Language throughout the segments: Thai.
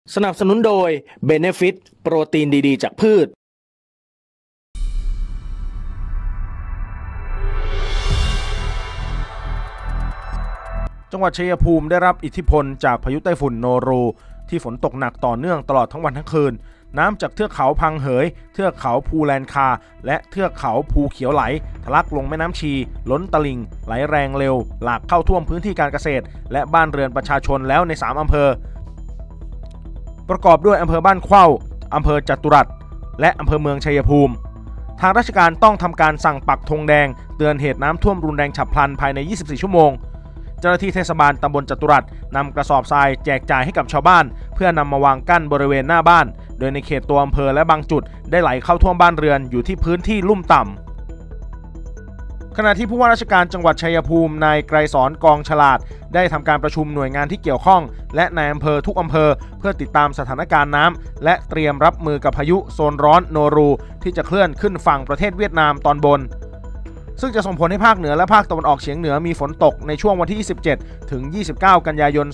สนับสนุนโดย Benefit โปรตีนดีๆจากพืชจังหวัดชัยภูมิได้รับอิทธิพลจากพายุไต้ฝุ่นโนรูที่ฝนตกหนักต่อเนื่องตลอดทั้งวันทั้งคืนน้ำจากเทือกเขาพังเหยเทือกเขาภูแลนคาและเทือกเขาภูเขียวไหลทะลักลงแม่น้ำชีล้นตลิ่งไหลแรงเร็วหลากเข้าท่วมพื้นที่การเกษตรและบ้านเรือนประชาชนแล้วใน3อำเภอประกอบด้วยอำเภอบ้านเข้าอำเภอจตุรัสและอำเภอเมืองชัยภูมิทางราชการต้องทำการสั่งปักธงแดงเตือนเหตุน้ำท่วมรุนแรงฉับพลันภายใน24ชั่วโมงเจ้าหน้าที่เทศบาลตำบลจตุรัสนำกระสอบทรายแจกจ่ายให้กับชาวบ้านเพื่อนำมาวางกั้นบริเวณหน้าบ้านโดยในเขตตัวอำเภอและบางจุดได้ไหลเข้าท่วมบ้านเรือนอยู่ที่พื้นที่ลุ่มต่ำขณะที่ผู้ว่าราชการจังหวัดชัยภูมินายไกรสอนกองฉลาดได้ทำการประชุมหน่วยงานที่เกี่ยวข้องและนายอำเภอทุกอำเภอเพื่อติดตามสถานการณ์น้ำและเตรียมรับมือกับพายุโซนร้อนโนรูที่จะเคลื่อนขึ้นฝั่งประเทศเวียดนามตอนบนซึ่งจะส่งผลให้ภาคเหนือและภาคตะวันออกเฉียงเหนือมีฝนตกในช่วงวันที่27ถึง29กันยายน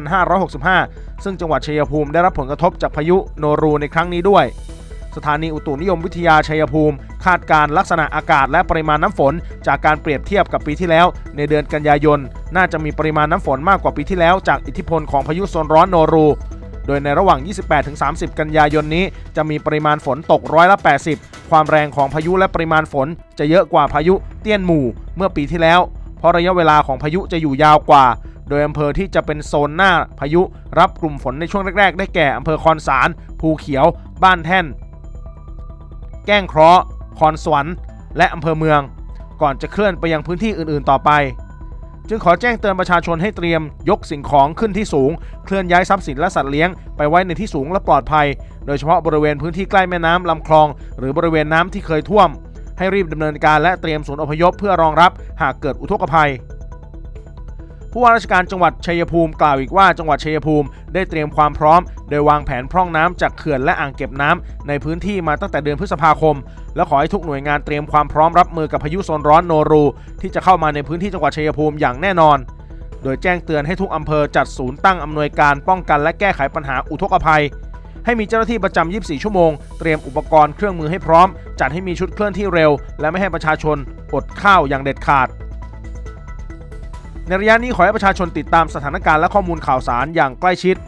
2565ซึ่งจังหวัดชัยภูมิได้รับผลกระทบจากพายุโนรูในครั้งนี้ด้วยสถานีอุตุนิยมวิทยาชัยภูมิคาดการณ์ลักษณะอากาศและปริมาณน้ำฝนจากการเปรียบเทียบกับปีที่แล้วในเดือนกันยายนน่าจะมีปริมาณน้ำฝนมากกว่าปีที่แล้วจากอิทธิพลของพายุโซนร้อนโนรูโดยในระหว่าง 28-30 กันยายนนี้จะมีปริมาณฝนตก80%ความแรงของพายุและปริมาณฝนจะเยอะกว่าพายุเตี้ยนหมู่เมื่อปีที่แล้วเพราะระยะเวลาของพายุจะอยู่ยาวกว่าโดยอำเภอที่จะเป็นโซนหน้าพายุรับกลุ่มฝนในช่วงแรกๆได้แก่อำเภอคอนสารภูเขียวบ้านแท่นแก้งเคราะห์คอนสวรรค์และอำเภอเมืองก่อนจะเคลื่อนไปยังพื้นที่อื่นๆต่อไปจึงขอแจ้งเตือนประชาชนให้เตรียมยกสิ่งของขึ้นที่สูงเคลื่อนย้ายทรัพย์สินและสัตว์เลี้ยงไปไว้ในที่สูงและปลอดภัยโดยเฉพาะบริเวณพื้นที่ใกล้แม่น้ำลำคลองหรือบริเวณน้ำที่เคยท่วมให้รีบดำเนินการและเตรียมศูนย์อพยพเพื่อรองรับหากเกิดอุทกภัยผู้ว่าราชการจังหวัดชัยภูมิกล่าวอีกว่าจังหวัดชัยภูมิได้เตรียมความพร้อมโดยวางแผนพร่องน้ำจากเขื่อนและอ่างเก็บน้ำในพื้นที่มาตั้งแต่เดือนพฤษภาคมและขอให้ทุกหน่วยงานเตรียมความพร้อมรับมือกับพายุโซนร้อนโนรูที่จะเข้ามาในพื้นที่จังหวัดชัยภูมิอย่างแน่นอนโดยแจ้งเตือนให้ทุกอำเภอจัดศูนย์ตั้งอำนวยการป้องกันและแก้ไขปัญหาอุทกภัยให้มีเจ้าหน้าที่ประจำ24ชั่วโมงเตรียมอุปกรณ์เครื่องมือให้พร้อมจัดให้มีชุดเคลื่อนที่เร็วและไม่ให้ประชาชนอดข้าวอย่างเด็ดขาดในระยะนี้ขอให้ประชาชนติดตามสถานการณ์และข้อมูลข่าวสารอย่างใกล้ชิด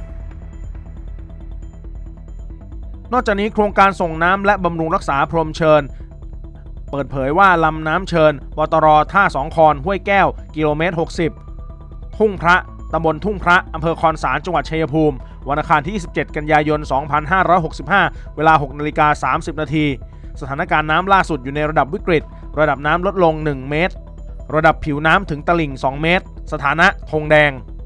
นอกจากนี้โครงการส่งน้ำและบำรุงรักษาพรหมเชิญเปิดเผยว่าลำน้ำเชิญวตรท่าสองคอนห้วยแก้วกิโลเมตร60ทุ่งพระตำบลทุ่งพระอำเภอคอนสารจังหวัดชัยภูมิวันอังคารที่27กันยายน2565เวลา 6:30 น.สถานการณ์น้ำล่าสุดอยู่ในระดับวิกฤตระดับน้ำลดลง1 เมตรระดับผิวน้ำถึงตลิ่ง2 เมตรสถานะธงแดง